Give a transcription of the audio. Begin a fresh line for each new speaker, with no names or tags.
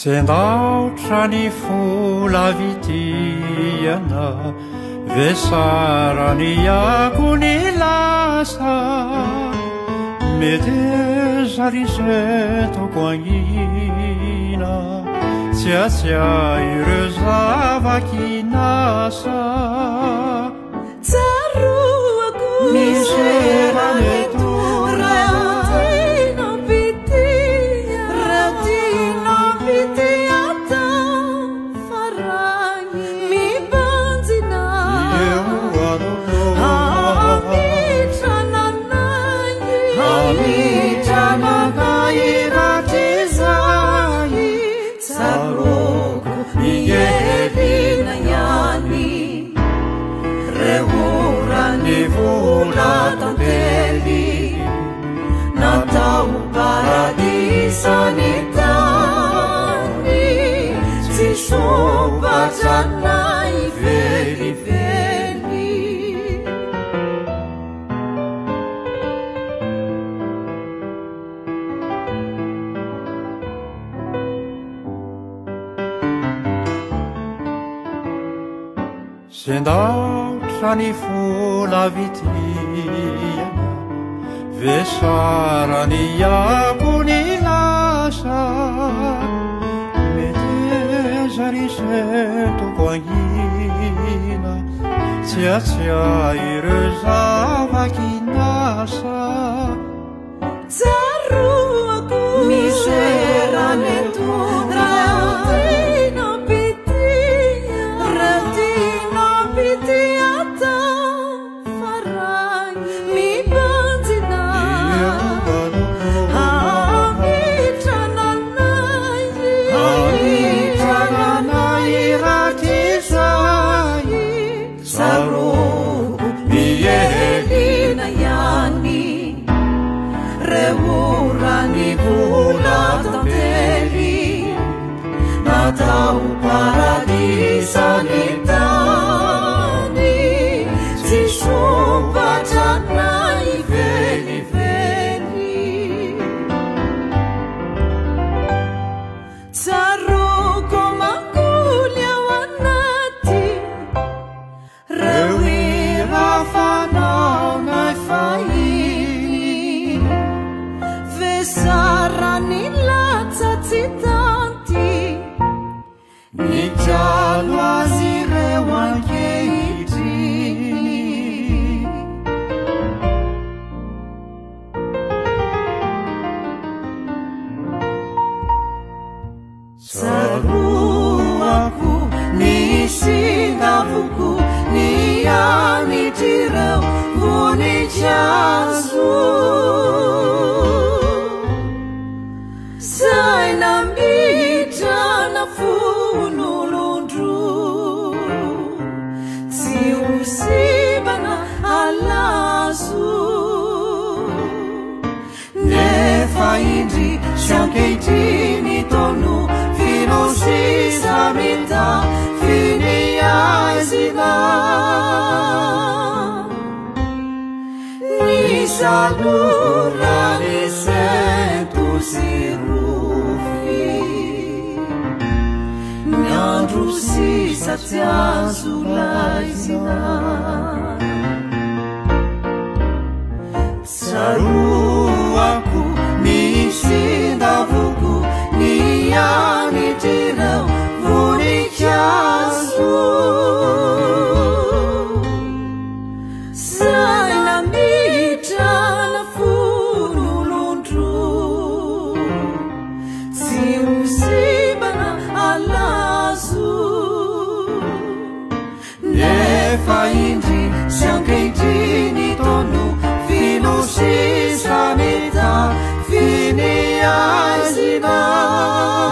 Sendaotra ny folavidiana vesarany ako ny lasa mety zary zay toko agnina tsiatsia ireo zavaky nasa
tsaroako miserane Natau paradisa ni tani si sobajanai veli-veli
Sendaotra ny folavidiana vesarany ako ny lasa mety zary zay toko agnina tsiatsia ireo zavaky nasa
tsaroako miserane Natau paradisa ni tani si sobajanai veli-veli tsaroko mangoli ao anaty reo ira fanaonay fahiny vesarany latsatsy Nijalo azy ireo ankehitriny tsaroako nisingavoko ny anitr'ireo voninkazo zay namitrana nefa indry siankehitriny tonu finosisa mita finiazina ny salorany sento sy rofy ny andro sisa tsy azo laizina tsaroako nisindavoko ny anitr'ireo voninkazo zay namitrana fonolondro tsy hosimbana alazo nefa indry siankehitriny tono finosisa mita finiazina